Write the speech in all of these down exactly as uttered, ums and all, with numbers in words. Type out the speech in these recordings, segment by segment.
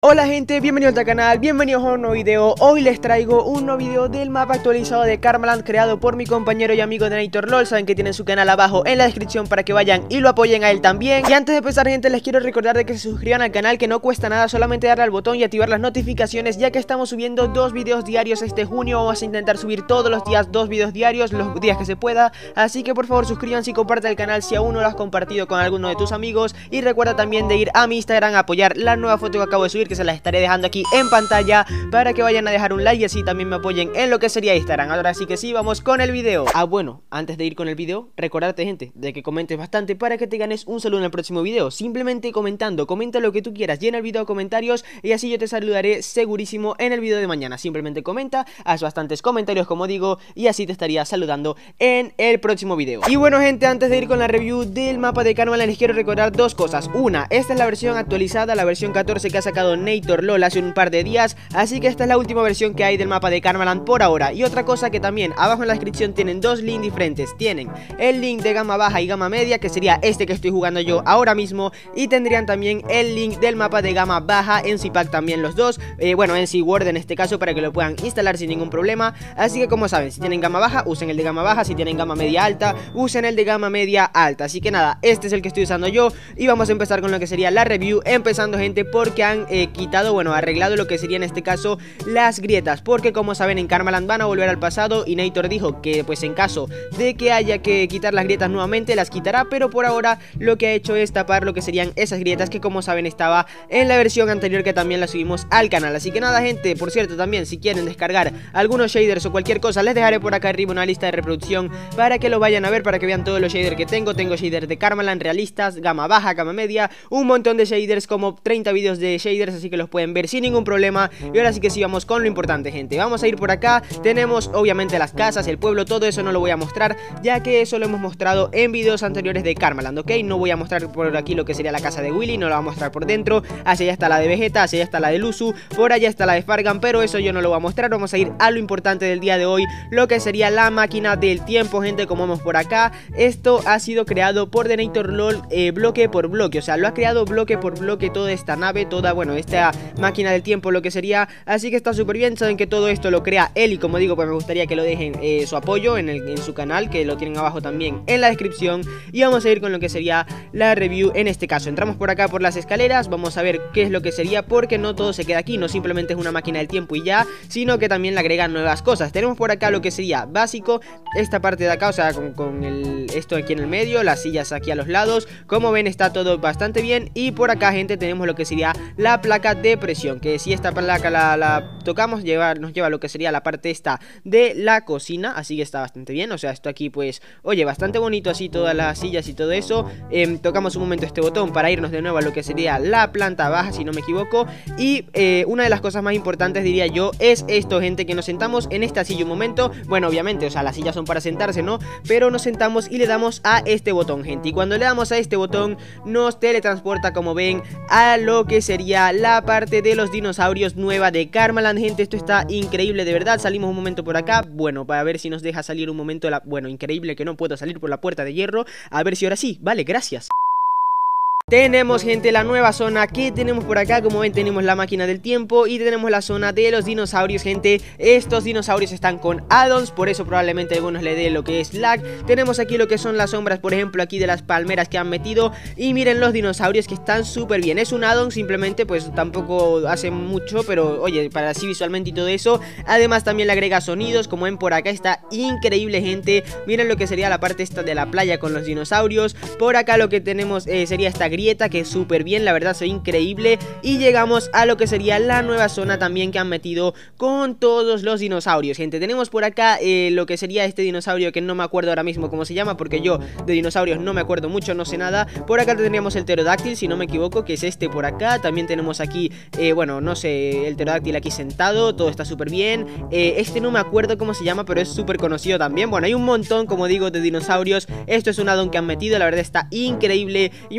Hola gente, bienvenidos al canal, bienvenidos a un nuevo video. Hoy les traigo un nuevo video del mapa actualizado de Karmaland creado por mi compañero y amigo de NatorLol. Saben que tienen su canal abajo en la descripción para que vayan y lo apoyen a él también. Y antes de empezar, gente, les quiero recordar de que se suscriban al canal, que no cuesta nada, solamente darle al botón y activar las notificaciones, ya que estamos subiendo dos videos diarios este junio. Vamos a intentar subir todos los días dos videos diarios, los días que se pueda. Así que por favor suscríbanse y compartan el canal si aún no lo has compartido con alguno de tus amigos. Y recuerda también de ir a mi Instagram a apoyar la nueva foto que acabo de subir, que se las estaré dejando aquí en pantalla para que vayan a dejar un like y así también me apoyen en lo que sería Instagram. Ahora sí que sí, vamos con el video. Ah, bueno, antes de ir con el video, recordarte, gente, de que comentes bastante para que te ganes un saludo en el próximo video. Simplemente comentando, comenta lo que tú quieras, llena el video de comentarios y así yo te saludaré segurísimo en el video de mañana. Simplemente comenta, haz bastantes comentarios, como digo, y así te estaría saludando en el próximo video. Y bueno, gente, antes de ir con la review del mapa de Karmaland, les quiero recordar dos cosas. Una, esta es la versión actualizada, la versión catorce que ha sacado NatorLol hace un par de días, así que esta es la última versión que hay del mapa de Karmaland por ahora. Y otra cosa que también abajo en la descripción tienen dos links diferentes. Tienen el link de gama baja y gama media, que sería este que estoy jugando yo ahora mismo, y tendrían también el link del mapa de gama baja en C-Pack también los dos, eh, bueno, en C-Word en este caso, para que lo puedan instalar sin ningún problema. Así que como saben, si tienen gama baja, usen el de gama baja, si tienen gama media alta, usen el de gama media alta. Así que nada, este es el que estoy usando yo y vamos a empezar con lo que sería la review, empezando, gente, porque han eh, quitado, bueno, arreglado lo que sería en este caso las grietas, porque como saben en Karmaland van a volver al pasado y Nator dijo que pues en caso de que haya que quitar las grietas nuevamente las quitará, pero por ahora lo que ha hecho es tapar lo que serían esas grietas que como saben estaba en la versión anterior que también la subimos al canal. Así que nada, gente, por cierto, también si quieren descargar algunos shaders o cualquier cosa, les dejaré por acá arriba una lista de reproducción para que lo vayan a ver, para que vean todos los shaders que tengo. Tengo shaders de Karmaland realistas, gama baja, gama media, un montón de shaders, como treinta vídeos de shaders, así que los pueden ver sin ningún problema. Y ahora sí que sí, vamos con lo importante, gente. Vamos a ir por acá, tenemos obviamente las casas, el pueblo, todo eso no lo voy a mostrar, ya que eso lo hemos mostrado en videos anteriores de Karmaland, ¿ok? No voy a mostrar por aquí lo que sería la casa de Willy, no la voy a mostrar por dentro. Hacia allá está la de Vegeta, hacia allá está la de Luzu, por allá está la de Fargan, pero eso yo no lo voy a mostrar. Vamos a ir a lo importante del día de hoy, lo que sería la máquina del tiempo, gente. Como vemos por acá, esto ha sido creado por The NatorLol eh, bloque por bloque, o sea, lo ha creado bloque por bloque toda esta nave, toda, bueno, esta máquina del tiempo, lo que sería. Así que está súper bien, saben que todo esto lo crea él y como digo, pues me gustaría que lo dejen eh, su apoyo en, el, en su canal, que lo tienen abajo también en la descripción. Y vamos a ir con lo que sería la review en este caso. Entramos por acá por las escaleras, vamos a ver qué es lo que sería, porque no todo se queda aquí, no simplemente es una máquina del tiempo y ya, sino que también le agregan nuevas cosas. Tenemos por acá lo que sería básico, esta parte de acá, o sea, con, con el, esto aquí en el medio, las sillas aquí a los lados, como ven está todo bastante bien. Y por acá, gente, tenemos lo que sería la placa de presión, que si esta placa la, la tocamos, lleva, nos lleva a lo que sería la parte esta de la cocina, así que está bastante bien. O sea, esto aquí pues, oye, bastante bonito así, todas las sillas y todo eso. eh, Tocamos un momento este botón para irnos de nuevo a lo que sería la planta baja, si no me equivoco. Y eh, una de las cosas más importantes, diría yo, es esto, gente, que nos sentamos en esta silla un momento. Bueno, obviamente, o sea, las sillas son para sentarse, ¿no? Pero nos sentamos y le damos a este botón, gente. Y cuando le damos a este botón, nos teletransporta, como ven, a lo que sería la parte de los dinosaurios nueva de Karmaland, gente. Esto está increíble, de verdad. Salimos un momento por acá, bueno, para ver si nos deja salir un momento la... Bueno, increíble que no puedo salir por la puerta de hierro. A ver si ahora sí, vale, gracias. Tenemos, gente, la nueva zona que tenemos por acá. Como ven, tenemos la máquina del tiempo y tenemos la zona de los dinosaurios, gente. Estos dinosaurios están con addons, por eso probablemente a algunos le dé lo que es lag. Tenemos aquí lo que son las sombras, por ejemplo, aquí de las palmeras que han metido. Y miren los dinosaurios que están súper bien. Es un addon, simplemente, pues tampoco hace mucho, pero oye, para así visualmente y todo eso. Además también le agrega sonidos, como ven por acá, está increíble, gente. Miren lo que sería la parte esta de la playa con los dinosaurios. Por acá lo que tenemos eh, sería esta grieta, que es súper bien, la verdad, soy increíble. Y llegamos a lo que sería la nueva zona también que han metido con todos los dinosaurios, gente. Tenemos por acá eh, lo que sería este dinosaurio, que no me acuerdo ahora mismo cómo se llama, porque yo de dinosaurios no me acuerdo mucho, no sé nada. Por acá tendríamos el pterodáctil, si no me equivoco, que es este por acá. También tenemos aquí, eh, bueno, no sé, el pterodáctil aquí sentado, todo está súper bien. eh, Este no me acuerdo cómo se llama, pero es súper conocido también. Bueno, hay un montón, como digo, de dinosaurios. Esto es un addon que han metido, la verdad está increíble y me parece que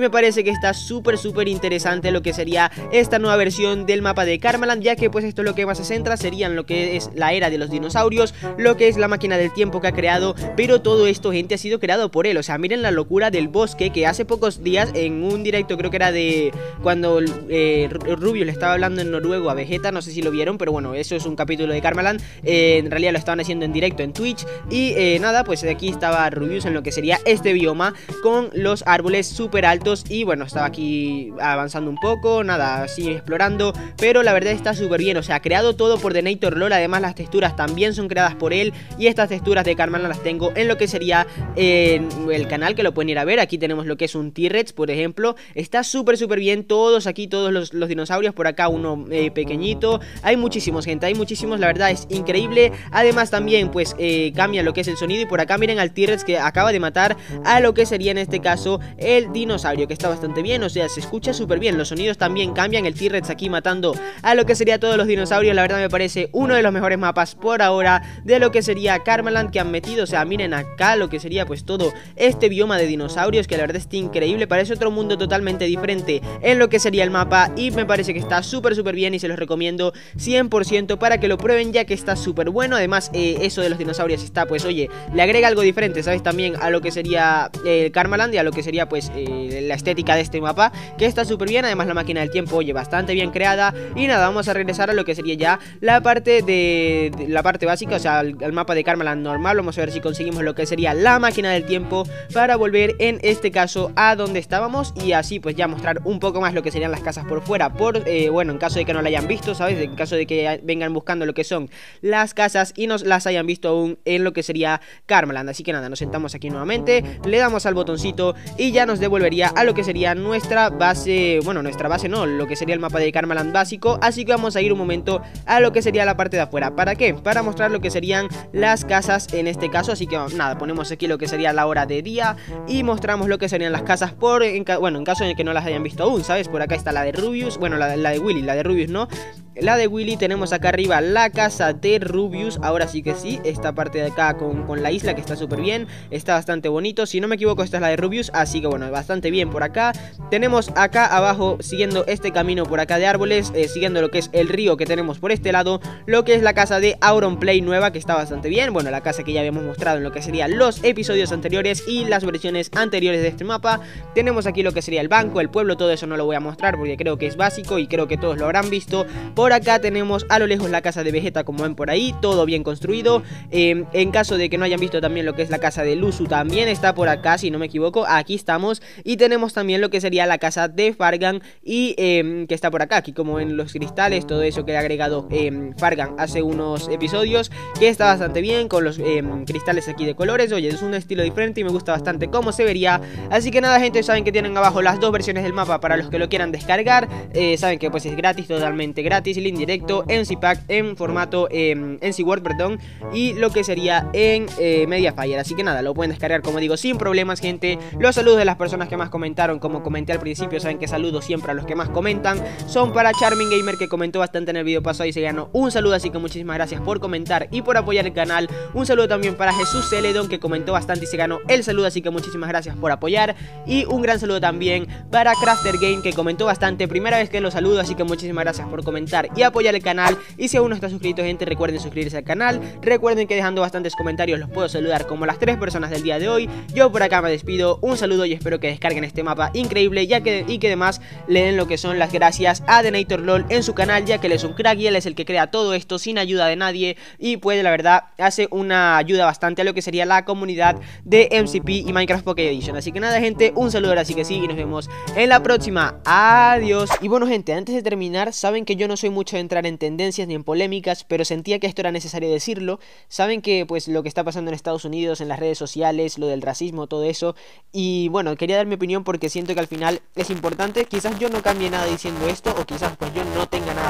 que está súper súper interesante lo que sería esta nueva versión del mapa de Karmaland, ya que pues esto es lo que más se centra, serían lo que es la era de los dinosaurios, lo que es la máquina del tiempo que ha creado, pero todo esto, gente, ha sido creado por él. O sea, miren la locura del bosque, que hace pocos días en un directo, creo que era de cuando eh, Rubius le estaba hablando en noruego a Vegeta, no sé si lo vieron, pero bueno, eso es un capítulo de Karmaland, eh, en realidad lo estaban haciendo en directo en Twitch, y eh, nada, pues aquí estaba Rubius en lo que sería este bioma, con los árboles súper altos, y bueno, estaba aquí avanzando un poco, nada, así explorando, pero la verdad está súper bien. O sea, creado todo por DeNatorLol, además las texturas también son creadas por él, y estas texturas de Karmaland las tengo en lo que sería eh, el canal, que lo pueden ir a ver. Aquí tenemos lo que es un T-Rex, por ejemplo, está súper súper bien, todos aquí, todos los, los dinosaurios, por acá uno eh, pequeñito, hay muchísimos, gente, hay muchísimos, la verdad es increíble. Además también pues eh, cambia lo que es el sonido, y por acá miren al T-Rex que acaba de matar a lo que sería en este caso el dinosaurio, que está bastante bien, o sea, se escucha súper bien, los sonidos también cambian, el T-Rex aquí matando a lo que sería todos los dinosaurios. La verdad me parece uno de los mejores mapas por ahora de lo que sería Karmaland que han metido. O sea, miren acá lo que sería pues todo este bioma de dinosaurios, que la verdad está increíble, parece otro mundo totalmente diferente en lo que sería el mapa, y me parece que está súper súper bien, y se los recomiendo cien por ciento para que lo prueben, ya que está súper bueno. Además eh, eso de los dinosaurios está pues, oye, le agrega algo diferente, ¿sabes? También a lo que sería eh, Karmaland, y a lo que sería pues eh, la estética de este mapa, que está súper bien. Además la máquina del tiempo, oye, bastante bien creada. Y nada, vamos a regresar a lo que sería ya la parte de, de la parte básica, o sea, el, el mapa de Karmaland normal. Vamos a ver si conseguimos lo que sería la máquina del tiempo para volver en este caso a donde estábamos, y así pues ya mostrar un poco más lo que serían las casas por fuera, por eh, bueno, en caso de que no la hayan visto, ¿sabes? En caso de que vengan buscando lo que son las casas y no las hayan visto aún en lo que sería Karmaland. Así que nada, nos sentamos aquí nuevamente, le damos al botoncito y ya nos devolvería a lo que sería nuestra base, bueno, nuestra base no, lo que sería el mapa de Karmaland básico. Así que vamos a ir un momento a lo que sería la parte de afuera. ¿Para qué? Para mostrar lo que serían las casas en este caso. Así que nada, ponemos aquí lo que sería la hora de día y mostramos lo que serían las casas por, en, bueno, en caso de que no las hayan visto aún, ¿sabes? Por acá está la de Rubius, bueno, la, la de Willy, la de Rubius no, la de Willy. Tenemos acá arriba la casa de Rubius, ahora sí que sí, esta parte de acá con, con la isla, que está súper bien, está bastante bonito, si no me equivoco esta es la de Rubius, así que bueno, bastante bien por acá. Tenemos acá abajo, siguiendo este camino por acá de árboles, eh, siguiendo lo que es el río que tenemos por este lado, lo que es la casa de Auronplay nueva, que está bastante bien, bueno, la casa que ya habíamos mostrado en lo que serían los episodios anteriores y las versiones anteriores de este mapa. Tenemos aquí lo que sería el banco, el pueblo, todo eso no lo voy a mostrar porque creo que es básico y creo que todos lo habrán visto. Por acá tenemos a lo lejos la casa de Vegeta, como ven por ahí, todo bien construido. eh, En caso de que no hayan visto también lo que es la casa de Luzu, también está por acá, si no me equivoco, aquí estamos. Y tenemos también lo que sería la casa de Fargan, y eh, que está por acá, aquí como ven los cristales, todo eso que le ha agregado eh, Fargan hace unos episodios, que está bastante bien, con los eh, cristales aquí de colores. Oye, es un estilo diferente y me gusta bastante cómo se vería. Así que nada, gente, saben que tienen abajo las dos versiones del mapa para los que lo quieran descargar. eh, Saben que pues es gratis, totalmente gratis, link directo, M C Pack en formato eh, M C Word, perdón, y lo que sería en eh, Mediafire. Así que nada, lo pueden descargar, como digo, sin problemas, gente. Los saludos de las personas que más comentaron, como comenté al principio, saben que saludo siempre a los que más comentan, son para Charming Gamer, que comentó bastante en el video pasado y se ganó un saludo, así que muchísimas gracias por comentar y por apoyar el canal. Un saludo también para Jesús Celedon, que comentó bastante y se ganó el saludo, así que muchísimas gracias por apoyar. Y un gran saludo también para Crafter Game, que comentó bastante, primera vez que lo saludo, así que muchísimas gracias por comentar y apoyar el canal. Y si aún no está suscrito, gente, recuerden suscribirse al canal. Recuerden que dejando bastantes comentarios los puedo saludar como las tres personas del día de hoy. Yo por acá me despido, un saludo y espero que descarguen este mapa increíble, ya que, y que además le den lo que son las gracias a DeNatorLol en su canal, ya que él es un crack y él es el que crea todo esto sin ayuda de nadie, y pues la verdad hace una ayuda bastante a lo que sería la comunidad de M C P y Minecraft Pocket Edition. Así que nada, gente, un saludo ahora sí que sí, y nos vemos en la próxima. Adiós. Y bueno, gente, antes de terminar, saben que yo no soy mucho de entrar en tendencias ni en polémicas, pero sentía que esto era necesario decirlo. Saben que pues lo que está pasando en Estados Unidos, en las redes sociales, lo del racismo, todo eso, y bueno, quería dar mi opinión porque siento que al final es importante. Quizás yo no cambie nada diciendo esto, o quizás pues yo no tenga nada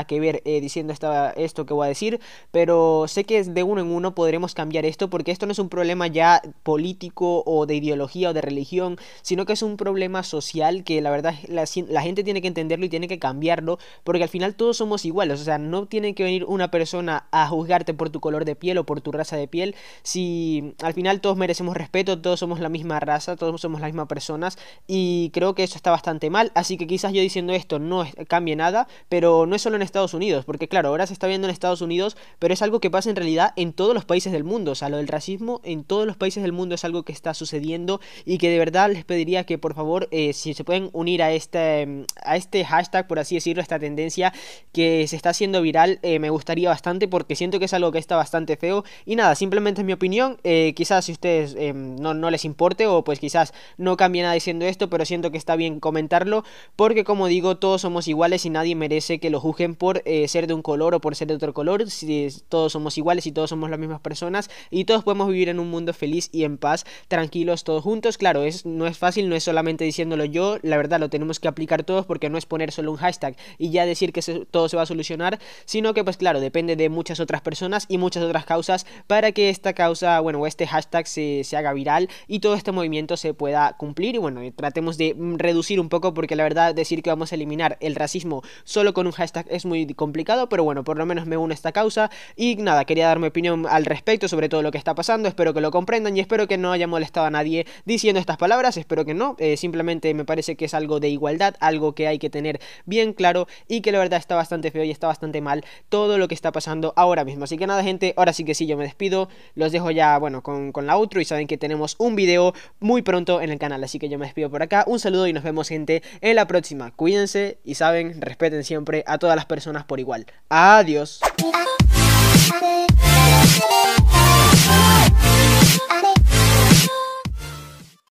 que ver eh, diciendo esta, esto que voy a decir, pero sé que de uno en uno podremos cambiar esto, porque esto no es un problema ya político o de ideología o de religión, sino que es un problema social que la verdad la, la gente tiene que entenderlo y tiene que cambiarlo, porque al final todos somos iguales. O sea, no tiene que venir una persona a juzgarte por tu color de piel o por tu raza de piel, si al final todos merecemos respeto, todos somos la misma raza, todos somos las mismas personas, y creo que eso está bastante mal. Así que quizás yo diciendo esto no cambie nada, pero no es solo en Estados Unidos, porque claro, ahora se está viendo en Estados Unidos, pero es algo que pasa en realidad en todos los países del mundo. O sea, lo del racismo en todos los países del mundo es algo que está sucediendo, y que de verdad les pediría que por favor, eh, si se pueden unir a este, a este hashtag, por así decirlo, esta tendencia que se está haciendo viral, eh, me gustaría bastante, porque siento que es algo que está bastante feo. Y nada, simplemente es mi opinión, eh, quizás si ustedes eh, no, no les importe, o pues quizás no cambie nada diciendo esto, pero siento que está bien comentarlo, porque como digo, todos somos iguales y nadie merece que lo juzguen por eh, ser de un color o por ser de otro color. Si todos somos iguales y todos somos las mismas personas, y todos podemos vivir en un mundo feliz y en paz, tranquilos todos juntos. Claro, es, no es fácil, no es solamente diciéndolo yo, la verdad lo tenemos que aplicar todos, porque no es poner solo un hashtag y ya decir que se, todo se va a solucionar, sino que pues claro, depende de muchas otras personas y muchas otras causas para que esta causa, bueno, o este hashtag se, se haga viral y todo este movimiento se pueda cumplir. Y bueno, tratemos de reducir un poco, porque la verdad decir que vamos a eliminar el racismo solo con un hashtag es muy complicado, pero bueno, por lo menos me uno a esta causa. Y nada, quería dar mi opinión al respecto sobre todo lo que está pasando, espero que lo comprendan y espero que no haya molestado a nadie diciendo estas palabras, espero que no, eh, simplemente me parece que es algo de igualdad, algo que hay que tener bien claro, y que la verdad está bastante feo y está bastante mal todo lo que está pasando ahora mismo. Así que nada, gente, ahora sí que sí, yo me despido, los dejo ya, bueno, con, con la outro, y saben que tenemos un video muy pronto en el canal, así que yo me despido por acá, un saludo y nos vemos, gente, en la próxima. Cuídense y saben, respeten siempre a todas las personas por igual. Adiós.